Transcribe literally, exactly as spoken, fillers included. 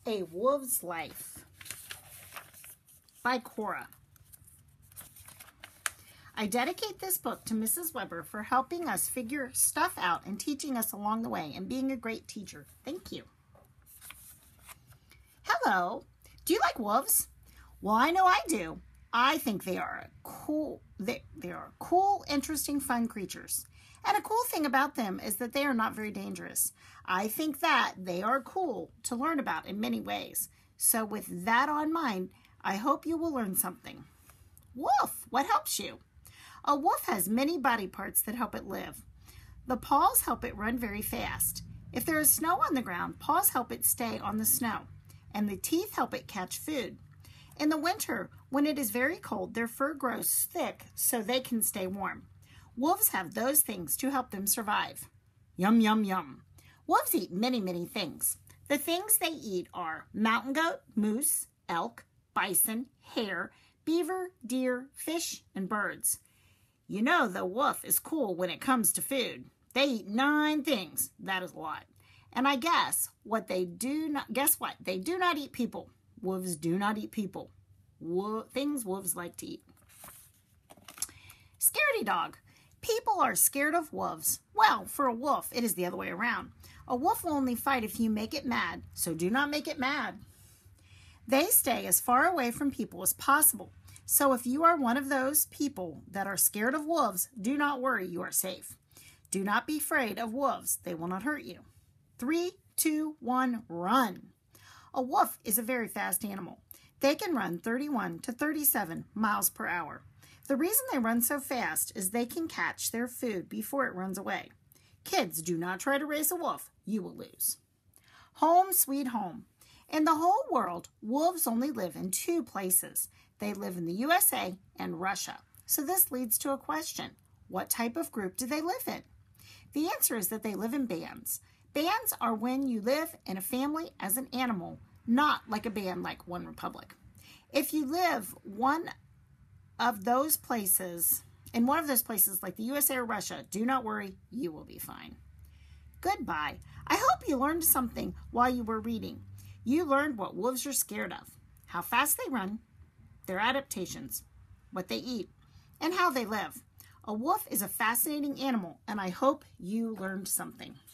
A Wolf's Life by Cora. I dedicate this book to Missus Weber for helping us figure stuff out and teaching us along the way and being a great teacher. Thank you. Hello. Do you like wolves? Well, I know I do. I think they are cool. They, they are cool, interesting, fun creatures. And a cool thing about them is that they are not very dangerous. I think that they are cool to learn about in many ways. So with that on mind, I hope you will learn something. Wolf, what helps you? A wolf has many body parts that help it live. The paws help it run very fast. If there is snow on the ground, paws help it stay on the snow. And the teeth help it catch food. In the winter, when it is very cold, their fur grows thick so they can stay warm. Wolves have those things to help them survive. Yum, yum, yum. Wolves eat many, many things. The things they eat are mountain goat, moose, elk, bison, hare, beaver, deer, fish, and birds. You know the wolf is cool when it comes to food. They eat nine things. That is a lot. And I guess what they do not, guess what? They do not eat people. Wolves do not eat people. Wo things wolves like to eat. Scaredy dog. People are scared of wolves. Well, for a wolf, it is the other way around. A wolf will only fight if you make it mad, so do not make it mad. They stay as far away from people as possible. So if you are one of those people that are scared of wolves, do not worry, you are safe. Do not be afraid of wolves. They will not hurt you. Three, two, one, run. A wolf is a very fast animal. They can run thirty-one to thirty-seven miles per hour. The reason they run so fast is they can catch their food before it runs away. Kids, do not try to race a wolf. You will lose. Home sweet home. In the whole world, wolves only live in two places. They live in the U S A and Russia. So this leads to a question. What type of group do they live in? The answer is that they live in bands. Bands are when you live in a family as an animal, not like a band like One Republic. If you live one of those places, in one of those places like the U S A or Russia, do not worry, you will be fine. Goodbye. I hope you learned something while you were reading. You learned what wolves are scared of, how fast they run, their adaptations, what they eat, and how they live. A wolf is a fascinating animal, and I hope you learned something.